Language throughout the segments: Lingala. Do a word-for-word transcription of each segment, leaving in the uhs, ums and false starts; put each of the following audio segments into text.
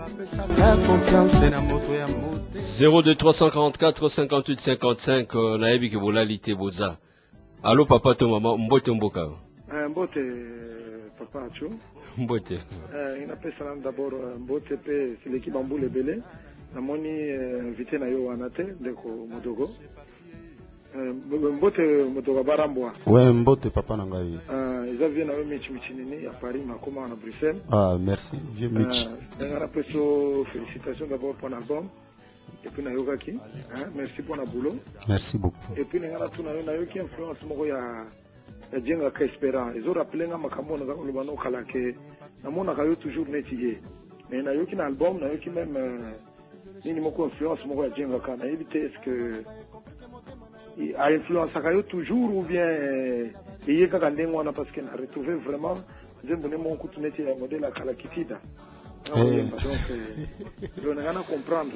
zéro deux trois cent quarante-quatre cinquante-huit cinquante-cinq naebi ke bolalité boza. Allô papa to maman mbote mboka. Mbote papa Acho. Mbote. Euh ina pesa d'abord mbote pe c'est l'équipe Bamboule Belé. Namoni invité na yo wanate ndeko Modogo. Mbote Modogo Barambwa. Ouais mbote papa nangai. Euh ils avaient na Mitch Michinini à Paris makoma na Bruxelles. Ah merci vieux Mitch. Euh ngara peso félicitations d'abord pour l'album. Et puis na yokaki, hein, merci pour la boulot. Merci beaucoup. Et puis ngara tuna yo na yo ki influence moko ya ya jenga ka espérance. Ils ont rappelé nga makambo na ko lobano kala ke na mona ka yo toujours netiye. Mais na yo ki na album na yo ki même nini moko influence moko ya jenga ka na éviter est-ce que il a influence ka yo toujours ou bien il y a ka ndengo na parce que na retrouver vraiment zembone mon kutu netiye ya modèle kala kitida. Donc, je ne sais comprendre.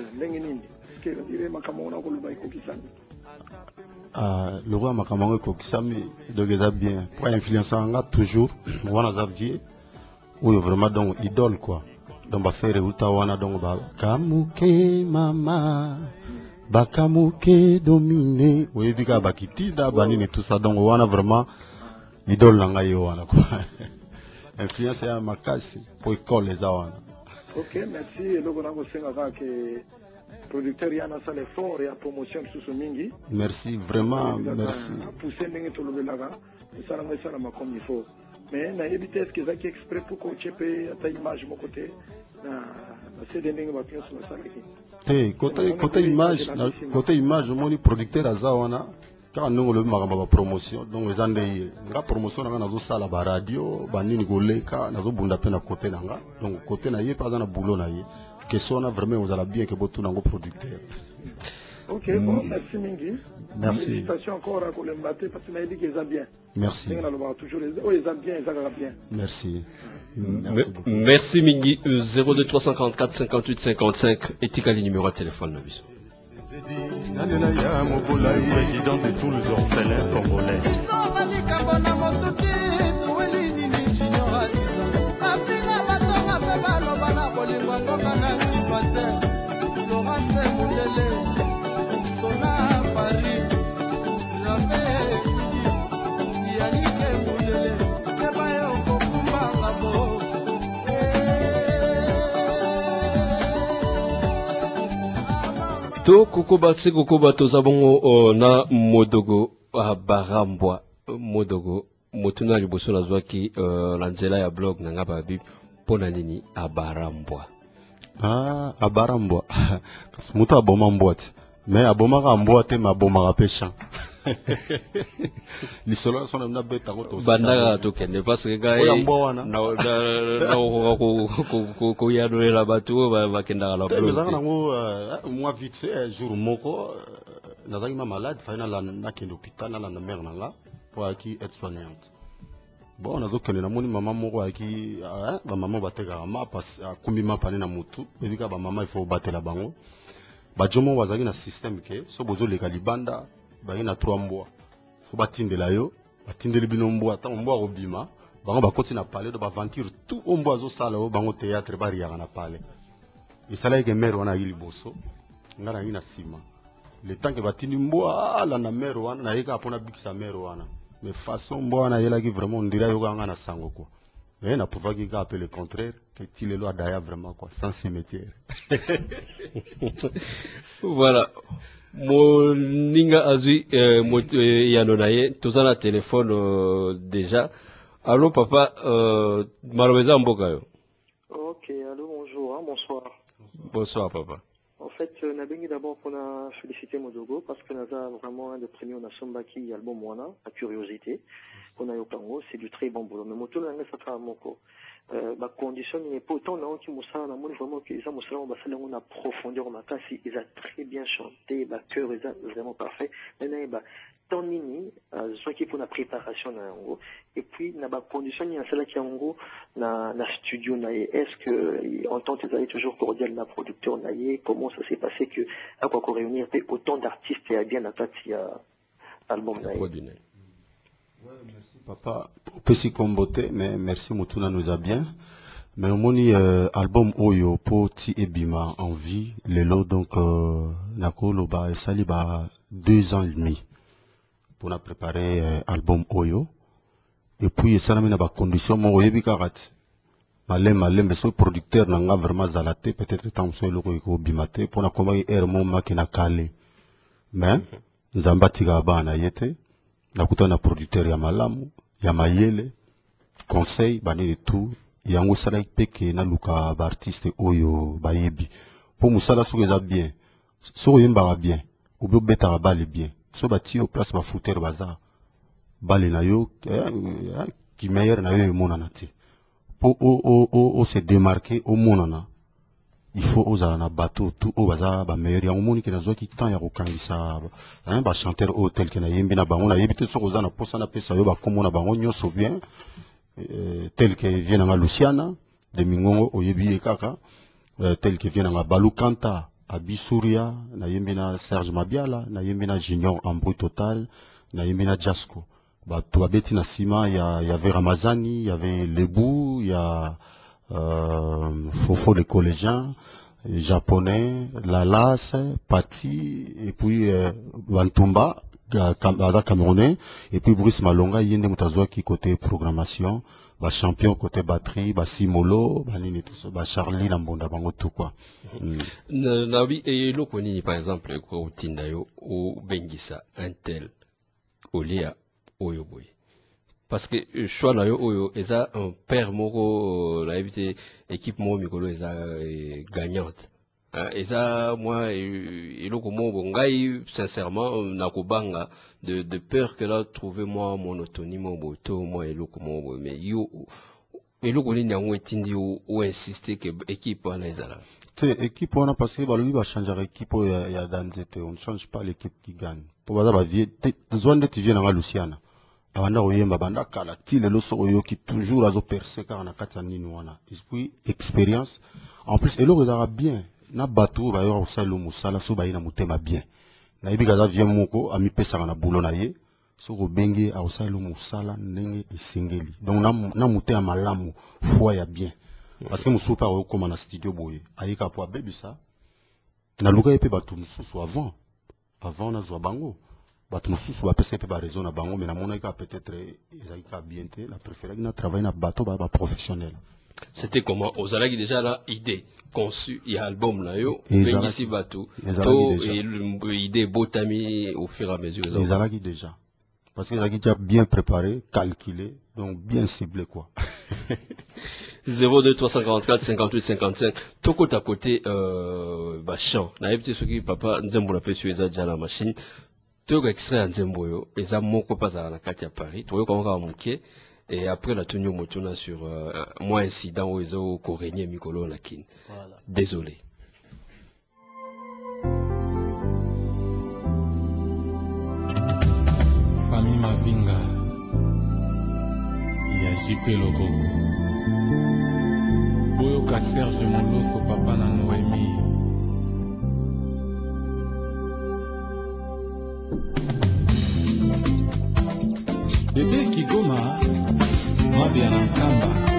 Ah, le roi Makamango Kokisami, donc il a bien. Pour influencer en toujours, on a vu, oui, vraiment, donc, idole, quoi. Donc, on va faire Uta Wana, donc, Kamuke, mama, Bakamuke, dominé, oui, Bika Bakiti, Banini, tout ça, donc, on a vraiment idole, Langayo, quoi. Influence à Makasi, pour école, les Awana. Ok, merci. Et là, on a aussi que producteur Yana Sale fort et à promotion sous Mingi. Merci, vraiment, merci. Pousser n'engue tout le laga, ça n'a pas comme il faut. Mais na éviter est-ce que ça qui exprès pour qu'on chepe à ta image mon côté, na c'est des n'engue va sur la salle. Eh, côté côté image, côté image, mon producteur Azawana. Quand nous le maramba promotion, donc les années, la promotion n'a pas ça la radio, banini goleka, n'a pas bunda pena côté nanga, donc côté na yé pas dans la boulot na yé, question na vraiment vous allez bien que beaucoup n'ango producteur. Ok, bon, merci Mingi. Merci. Félicitations encore à Colembate parce que n'a dit qu'ils ont bien. Merci. Toujours les, oh ils ont bien, ils ont bien. Merci. Merci, merci Mingi. zéro deux trois cent quarante-quatre cinquante-huit cinquante-cinq et Tikali numéro de téléphone na biso. Président de tous les orphelins congolais. To kukuba si kukuba to zabongo na Modogo Barambwa Modogo motuna liboso na zwaki na nzela ya blog na ngaba bib pona nini abarambwa. Ah abarambwa muta aboma mbwate mais aboma ka mbwate ma aboma ka pesha ni solo sona na beta ko to bandaka to kende parce que gai na na ko ko ko ko ya do la batu ba ba kenda la blog mais zanga ngo moi vite fait jour moko nazaki ma malade faina la na kende hôpital na na mère nanga pour aki être soignante. Bon nazo kende na moni mama moko aki ba mama bateka ma pas kumbi ma pane na mutu ebika ba mama il faut batela bango ba jomo wazaki na système ke so bozo leka libanda ba ina trois mois faut batindela yo batindeli bino mbwa ta mbwa ko bima bango ba koti na palais do ba venture tout mbwa zo sala o bango théâtre ba riaka na palais isala ke mère wana ili boso ngara ina sima le temps que batindi mbwa la na mère wana na yeka apona bikisa mère wana mais façon mbwa na yela ki vraiment on dirait yo nga na sango quoi mais na pouvoir ki ka appeler le contraire que il est là d'ailleurs vraiment quoi sans cimetière. Voilà. Moninga azui yanonaye tozana téléphone euh, déjà. Allô papa euh, malobeza mboka yo. Ok, allô bonjour, hein, bonsoir. Bonsoir papa. En fait, euh, Nabengi d'abord pour la féliciter Modogo parce que Naza vraiment un des premiers on a Sombaki album Moana, la curiosité. On a eu Congo, c'est du très bon boulot. Mais Moto n'a pas fait moko. Euh, bah condition n'est pas autant dans qui moussa na moni vraiment que ils ont moussa on va faire on a profondeur on a cassé ils a très bien chanté bah cœur ils a vraiment parfait maintenant bah tant nini soit qui pour la préparation na ngo et puis na bah condition ni celle qui en gros na na studio na est-ce que en tant que vous avez toujours cordial na producteur na comment ça s'est passé que à quoi réunir autant d'artistes et à bien à tatia album na Ouais, merci papa. Petit comboté, mais merci Mutuna nous a bien. mais au moni euh, album oyo po ti ebima en vie lelo donc euh, nakolo ba sali ba deux ans et demi pour na préparer euh, album oyo et puis ça na mina ba condition mo yebi karat malem malem so producteur na nga vraiment zalate peut-être tant so loko ko bimate pour na komba er mo makina kale mais nzamba tika bana yete nakuta na producteur ya malamu ya mayele conseil bani de tout yango sala peke na luka ba artiste oyo bayebi pour musala so eza bien so yemba bien ou bien beta bale bien so bati au place ba fouteur baza bale na yo qui meilleur na yo mona na ti pour o o o o se démarquer au monana il faut oser na bateau tout au baza ba meilleur yango moni ke na zo ki temps ya ko kangisa hein ba chanteur hôtel ke na yembi na bango na yebite so oza na posa na pesa yo ba komona bango nyoso bien Euh, tel que vient à Luciana de Mingongo Oyebi Kaka, euh, tel que vient à Balou Kanta, à Bissouria, na yembina Serge Mabiala, na yembina Junior en bruit total, na yembina Jasko. Bah, toi beti na Sima, il y, y avait Ramazani, il y avait Lebou, il y a euh, Fofo les collégiens, japonais, Lalas, Pati, et puis euh, Bantumba. Baza camerounais et puis Brice Malonga yende mutazwa qui côté programmation ba champion côté batterie ba Simolo ba nini tout ça ba Charlie na mbonda bango tout quoi na na bi e loko nini par exemple ko utinda yo o bengisa un tel olia oyo boy parce que choix na yo oyo eza un père moko la éviter équipe mo mikolo eza gagnante. Et ça, moi, et le comment bongai, sincèrement, nakobanga de de peur que là trouver moi monotonie mon boto moi et le comment mais yo et le comment nyango etindi ou insister que équipe on les a. C'est équipe on a passé bah lui va changer équipe il y a, y a d'anzete on ne change pas l'équipe qui gagne. Pour ça va vie zone de tu viens dans Luciana. Abanda oyemba banda kala ti le loso oyo qui toujours azo percer car na kati nini wana. Et puis expérience en plus et le regard bien. Na bateau ba yo usalo musala so ba ina mutema bien na ibi kaza vient moko ami pesa na boulot na ye so ko bengi a usalo musala ndenge isengeli donc na na mutema malamu foi ya bien parce que musupa o koma na studio boye ayika po baby ça na luka epe batu mususu avant avant na zwa bango batu mususu ba pesa epe ba raison na bango mais na mona ka peut-être ezalika bien te la préféré na travailler na bateau ba professionnel. C'était comment Ozalaki déjà là idée conçu il y a album là yo Bengisi Batou to et idée botami au fur et à mesure Ozalaki déjà parce que Ozalaki déjà bien préparé calculé donc bien ciblé quoi. zéro deux trois cent quarante-quatre cinquante-huit cinquante-cinq toko ta côté euh ba chant na yebite soki papa nzembo la pesi eza déjà la machine toko extrait nzembo yo eza moko pas na kati ya Paris to yo komaka muke. Et après la tenue motuna sur euh, moins incident où ils ont régné Mikolo Lakin. Voilà. Désolé. Famille Mavinga, il y a J P Logo. Boyoka Serge Moloso papa na Noémie. Bébé Kigoma, Mabia Nkamba.